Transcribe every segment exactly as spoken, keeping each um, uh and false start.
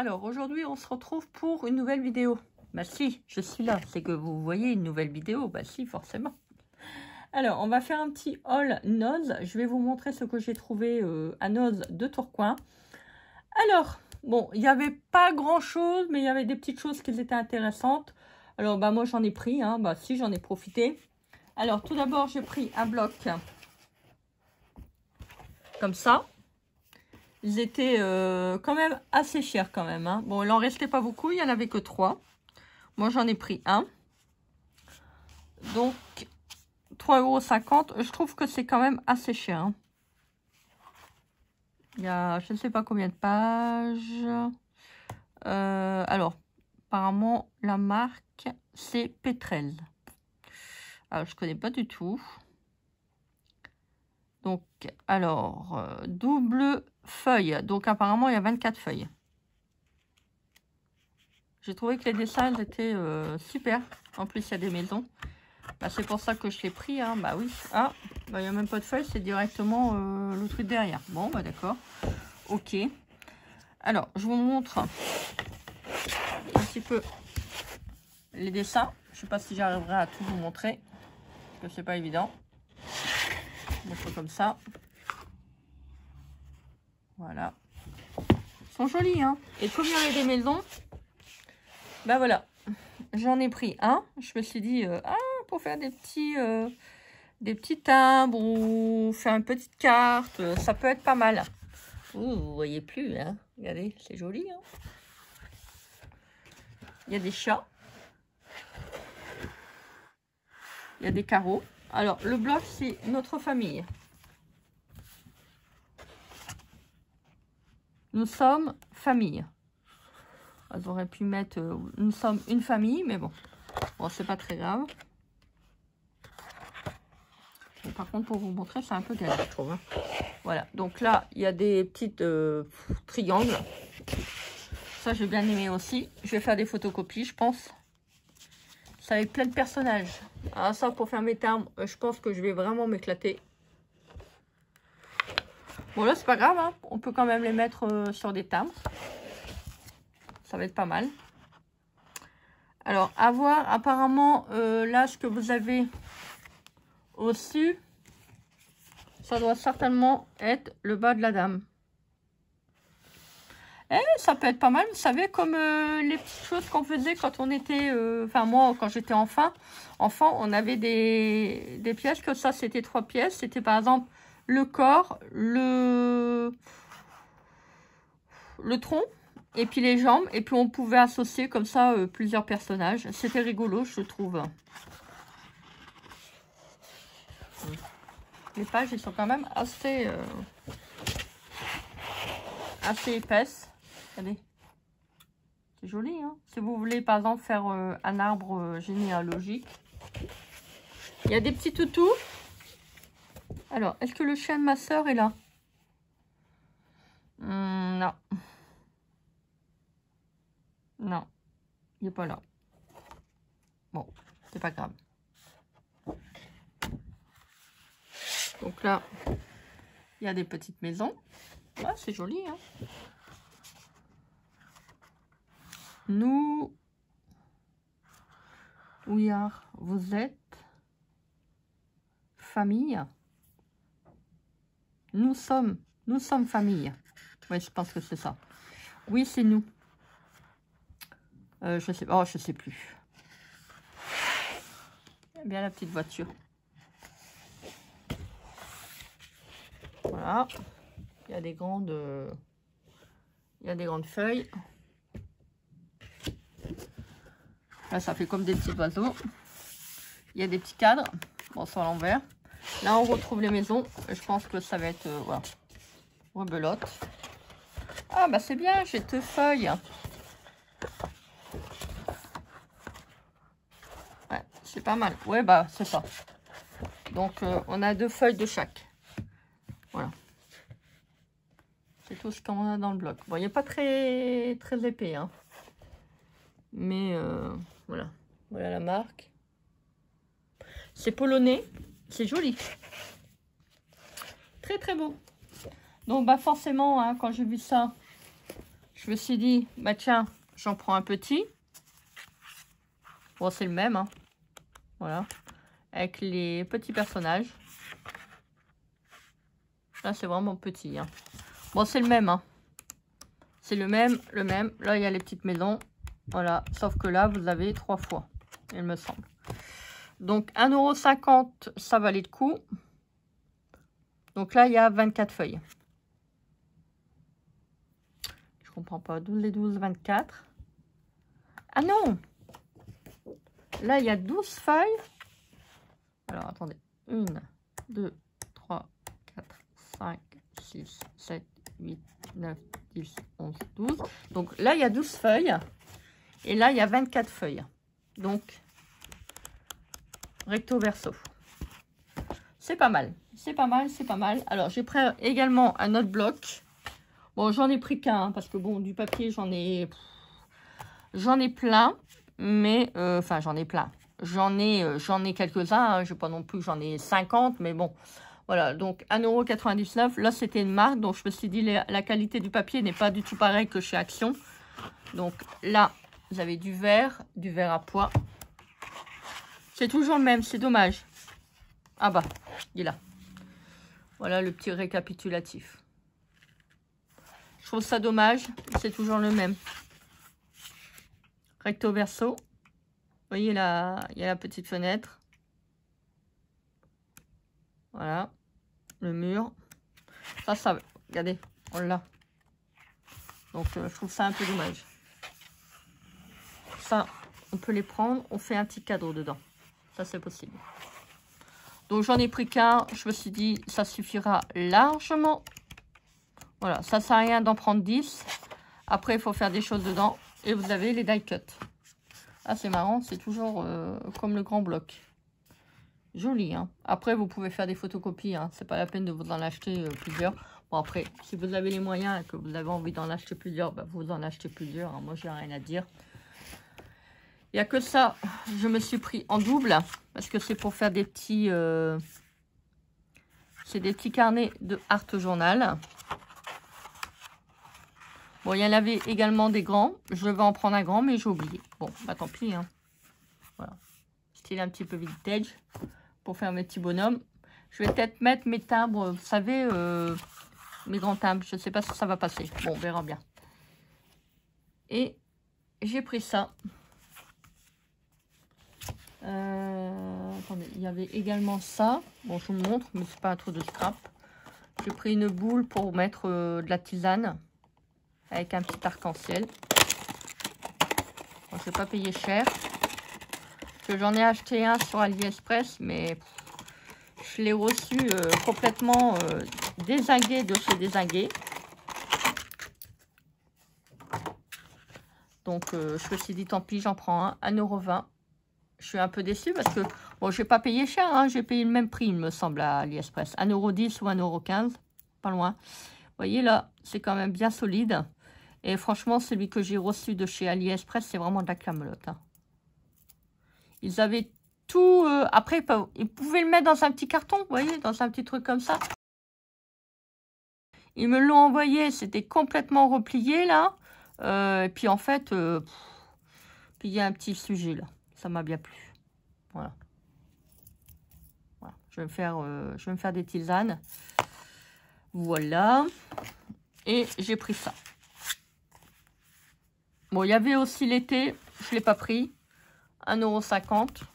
Alors aujourd'hui on se retrouve pour une nouvelle vidéo. Bah si, je suis là, c'est que vous voyez une nouvelle vidéo, bah si forcément. Alors on va faire un petit haul Noz, je vais vous montrer ce que j'ai trouvé euh, à Noz de Tourcoing. Alors, bon, il n'y avait pas grand chose, mais il y avait des petites choses qui étaient intéressantes. Alors bah moi j'en ai pris, hein, bah si j'en ai profité. Alors tout d'abord j'ai pris un bloc comme ça. Ils étaient euh, quand même assez chers quand même. Hein. Bon, il en restait pas beaucoup, il n'y en avait que trois. Moi, j'en ai pris un. Donc, trois euros cinquante. Je trouve que c'est quand même assez cher. Hein. Il y a, je ne sais pas combien de pages. Euh, alors, apparemment, la marque, c'est Petrel. Alors, je connais pas du tout. Donc, alors, euh, double feuille. Donc, apparemment, il y a vingt-quatre feuilles. J'ai trouvé que les dessins étaient euh, super. En plus, il y a des maisons. Bah, c'est pour ça que je l'ai pris. Hein. Bah oui. Ah, bah, il n'y a même pas de feuilles. C'est directement euh, le truc derrière. Bon, bah d'accord. Ok. Alors, je vous montre un petit peu les dessins. Je ne sais pas si j'arriverai à tout vous montrer. Parce que c'est pas évident. Je montre comme ça. Voilà. Ils sont jolis, hein. Et comme il y avait des maisons, bah voilà. J'en ai pris un. Je me suis dit, euh, ah, pour faire des petits, euh, des petits timbres ou faire une petite carte, euh, ça peut être pas mal. Ouh, vous voyez plus, hein. Regardez, c'est joli, hein. Il y a des chats. Il y a des carreaux. Alors, le bloc, c'est notre famille. Nous sommes famille. Elles auraient pu mettre, euh, nous sommes une famille, mais bon. Bon, c'est pas très grave. Mais par contre, pour vous montrer, c'est un peu galère, je trouve. Hein. Voilà. Donc là, il y a des petites euh, triangles. Ça, j'ai bien aimé aussi. Je vais faire des photocopies, je pense. Ça avec plein de personnages. Alors ça, pour faire mes timbres, je pense que je vais vraiment m'éclater. Bon, là, c'est pas grave. Hein. On peut quand même les mettre euh, sur des timbres. Ça va être pas mal. Alors, à voir, apparemment, euh, là, ce que vous avez au-dessus, ça doit certainement être le bas de la dame. Eh, ça peut être pas mal, vous savez, comme euh, les petites choses qu'on faisait quand on était... Euh, enfin, moi, quand j'étais enfant, enfant, on avait des, des pièces, que ça, c'était trois pièces. C'était, par exemple, le corps, le, le tronc, et puis les jambes. Et puis, on pouvait associer comme ça euh, plusieurs personnages. C'était rigolo, je trouve. Les pages, elles sont quand même assez, euh, assez épaisses. Regardez. C'est joli, hein. Si vous voulez, par exemple, faire euh, un arbre euh, généalogique. Il y a des petits toutous. Alors, est-ce que le chien de ma soeur est là? hum, Non. Non. Il n'est pas là. Bon, c'est pas grave. Donc là, il y a des petites maisons. Ouais, c'est joli, hein. Nous, we are, vous êtes, famille. Nous sommes, nous sommes famille. Oui, je pense que c'est ça. Oui, c'est nous. Euh, je sais, oh, je sais plus. Bien la petite voiture. Voilà. Il y a des grandes, euh, il y a des grandes feuilles. Là, ça fait comme des petits oiseaux. Il y a des petits cadres. Bon, c'est à l'envers. Là, on retrouve les maisons. Je pense que ça va être, euh, voilà, rebelote. Ah, bah c'est bien, j'ai deux feuilles. Ouais, c'est pas mal. Ouais, bah c'est ça. Donc, euh, on a deux feuilles de chaque. Voilà. C'est tout ce qu'on a dans le bloc. Bon, il n'est pas très, très épais, hein. Mais, euh, voilà. Voilà la marque. C'est polonais. C'est joli. Très, très beau. Donc, bah forcément, hein, quand j'ai vu ça, Je me suis dit, bah tiens, j'en prends un petit. Bon, c'est le même, hein. Voilà. Avec les petits personnages. Là, c'est vraiment petit, hein. Bon, c'est le même, hein. C'est le même, le même. Là, il y a les petites maisons. Voilà. Sauf que là, vous avez trois fois, il me semble. Donc, un euro cinquante, ça valait le coup. Donc là, il y a vingt-quatre feuilles. Je comprends pas. douze et douze, vingt-quatre. Ah non! Là, il y a douze feuilles. Alors, attendez. un, deux, trois, quatre, cinq, six, sept, huit, neuf, dix, onze, douze. Donc là, il y a douze feuilles. Et là, il y a vingt-quatre feuilles. Donc, recto verso. C'est pas mal. C'est pas mal, c'est pas mal. Alors, j'ai pris également un autre bloc. Bon, j'en ai pris qu'un, hein, parce que bon, du papier, j'en ai... J'en ai plein. Mais, euh, enfin, j'en ai plein. J'en ai, euh, j'en ai quelques-uns. Hein, je sais pas non plus, j'en ai cinquante. Mais bon, voilà. Donc, un euro quatre-vingt-dix-neuf. Là, c'était une marque. Donc, je me suis dit, la, la qualité du papier n'est pas du tout pareille que chez Action. Donc, là, vous avez du verre, du verre à pois. C'est toujours le même, c'est dommage. Ah bah, il est là. Voilà le petit récapitulatif. Je trouve ça dommage, c'est toujours le même. Recto verso. Vous voyez là, il y a la petite fenêtre. Voilà. Le mur. Ça, ça, regardez, on l'a. Donc, euh, je trouve ça un peu dommage. Ça, on peut les prendre, on fait un petit cadre dedans. Ça, c'est possible. Donc, j'en ai pris qu'un. Je me suis dit, ça suffira largement. Voilà, ça ne sert à rien d'en prendre dix. Après, il faut faire des choses dedans. Et vous avez les die cut. Ah, c'est marrant, c'est toujours euh, comme le grand bloc. Joli, hein. Après, vous pouvez faire des photocopies. Hein. C'est pas la peine de vous en acheter euh, plusieurs. Bon, après, si vous avez les moyens et que vous avez envie d'en acheter plusieurs, bah, vous en achetez plusieurs. Hein. Moi, j'ai rien à dire. Il n'y a que ça, je me suis pris en double, parce que c'est pour faire des petits... Euh, c'est des petits carnets de art journal. Bon, il y en avait également des grands. Je vais en prendre un grand, mais j'ai oublié. Bon, bah tant pis. Hein. Voilà. Style un petit peu vintage, pour faire mes petits bonhommes. Je vais peut-être mettre mes timbres, vous savez, euh, mes grands timbres. Je ne sais pas si ça va passer. Bon, on verra bien. Et j'ai pris ça. Euh, attendez, il y avait également ça. Bon, je vous montre, mais c'est pas un trou de scrap. J'ai pris une boule pour mettre euh, de la tisane avec un petit arc-en-ciel. Bon, je vais pas payer cher. Parce que j'en ai acheté un sur AliExpress, mais pff, je l'ai reçu euh, complètement euh, dézingué de chez Dézingué. Donc, euh, je me suis dit, tant pis, j'en prends un, un euro vingt. Je suis un peu déçue parce que, bon, je n'ai pas payé cher, hein, j'ai payé le même prix, il me semble, à AliExpress. un euro dix ou un euro quinze, pas loin. Vous voyez, là, c'est quand même bien solide. Et franchement, celui que j'ai reçu de chez AliExpress, c'est vraiment de la camelote. Hein. Ils avaient tout... Euh, après, ils pouvaient le mettre dans un petit carton, vous voyez, dans un petit truc comme ça. Ils me l'ont envoyé, c'était complètement replié, là. Euh, et puis, en fait, euh, puis il y a un petit sujet, là. Ça m'a bien plu. Voilà. Voilà. Je vais me faire, euh, je vais me faire des tisanes. Voilà. Et j'ai pris ça. Bon, il y avait aussi l'été. Je ne l'ai pas pris. un euro cinquante.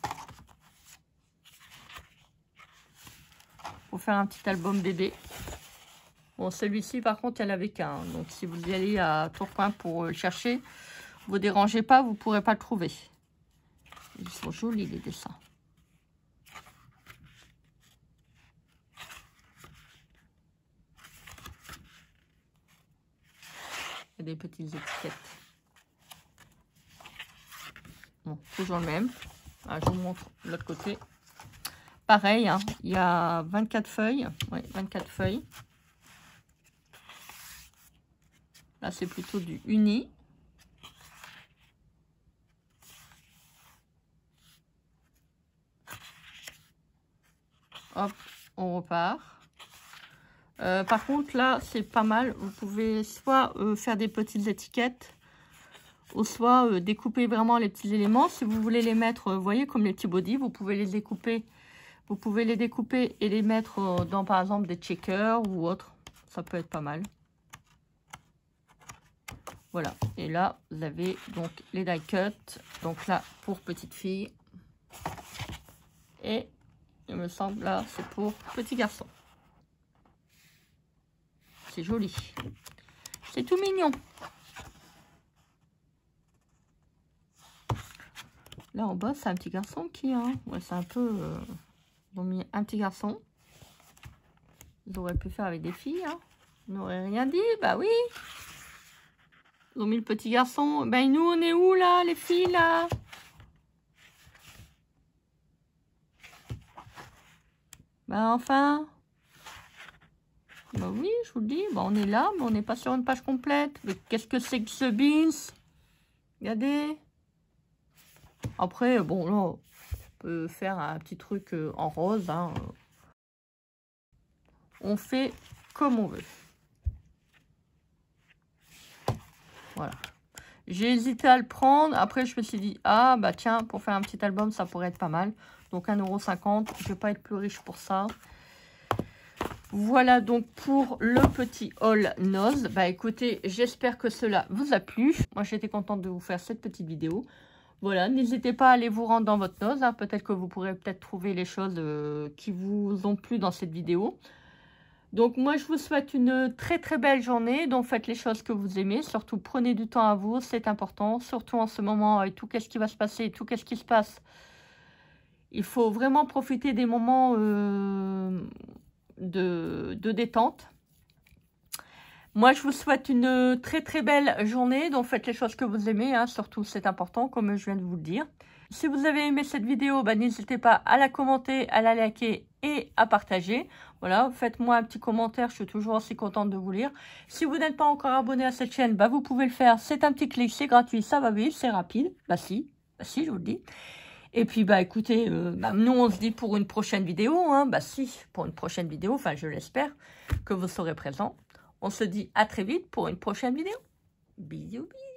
Pour faire un petit album bébé. Bon, celui-ci, par contre, il n'y en avait qu'un. Donc, si vous y allez à Tourcoing pour le chercher, ne vous dérangez pas, vous ne pourrez pas le trouver. Ils sont jolis, les dessins. Il y a des petites étiquettes. Bon, toujours le même. Ah, je vous montre l'autre côté. Pareil, hein, il y a vingt-quatre feuilles. Oui, vingt-quatre feuilles. Là, c'est plutôt du uni. Hop, on repart. Euh, par contre, là, c'est pas mal. Vous pouvez soit euh, faire des petites étiquettes, ou soit euh, découper vraiment les petits éléments. Si vous voulez les mettre, euh, vous voyez, comme les petits bodys, vous pouvez les découper. Vous pouvez les découper et les mettre euh, dans, par exemple, des checkers ou autre. Ça peut être pas mal. Voilà. Et là, vous avez donc les die cuts. Donc là, pour petite fille. Et il me semble, là, c'est pour petit garçon. C'est joli. C'est tout mignon. Là, en bas, c'est un petit garçon qui... Hein, ouais, c'est un peu... Euh, ils ont mis un petit garçon. Ils auraient pu faire avec des filles. Hein. Ils n'auraient rien dit. Bah oui. Ils ont mis le petit garçon. Ben nous, on est où, là, les filles, là? Ben enfin... Bah oui, je vous le dis, bah on est là, mais on n'est pas sur une page complète. Mais qu'est-ce que c'est que ce beans? Regardez. Après, bon, là, on peut faire un petit truc en rose. Hein. On fait comme on veut. Voilà. J'ai hésité à le prendre. Après, je me suis dit, ah, bah tiens, pour faire un petit album, ça pourrait être pas mal. Donc, un euro cinquante. Je ne vais pas être plus riche pour ça. Voilà donc pour le petit haul nose. Bah écoutez, j'espère que cela vous a plu. Moi j'étais contente de vous faire cette petite vidéo. Voilà, n'hésitez pas à aller vous rendre dans votre nose. Hein. Peut-être que vous pourrez peut-être trouver les choses euh, qui vous ont plu dans cette vidéo. Donc moi je vous souhaite une très très belle journée. Donc faites les choses que vous aimez. Surtout prenez du temps à vous, c'est important. Surtout en ce moment avec tout qu'est-ce qui va se passer, tout qu'est-ce qui se passe. Il faut vraiment profiter des moments... Euh, De, de détente. Moi, je vous souhaite une très très belle journée. Donc, faites les choses que vous aimez. Hein, surtout, c'est important, comme je viens de vous le dire. Si vous avez aimé cette vidéo, bah, n'hésitez pas à la commenter, à la liker et à partager. Voilà, faites-moi un petit commentaire. Je suis toujours aussi contente de vous lire. Si vous n'êtes pas encore abonné à cette chaîne, bah, vous pouvez le faire. C'est un petit clic, c'est gratuit, ça va vite, c'est rapide. Bah si, bah si, je vous le dis. Et puis, bah écoutez, euh, bah, nous, on se dit pour une prochaine vidéo. Hein, bah si, pour une prochaine vidéo, enfin, je l'espère que vous serez présents. On se dit à très vite pour une prochaine vidéo. Bisous, bisous.